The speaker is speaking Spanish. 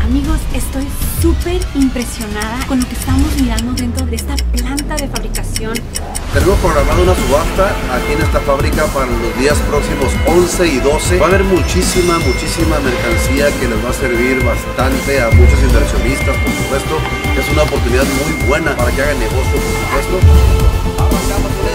Amigos, estoy súper impresionada con lo que estamos mirando dentro de esta planta de fabricación. Tenemos programada una subasta aquí en esta fábrica para los días próximos 11 y 12. Va a haber muchísima mercancía que les va a servir bastante a muchos inversionistas, por supuesto. Es una oportunidad muy buena para que hagan negocio, por supuesto. Arrancamos con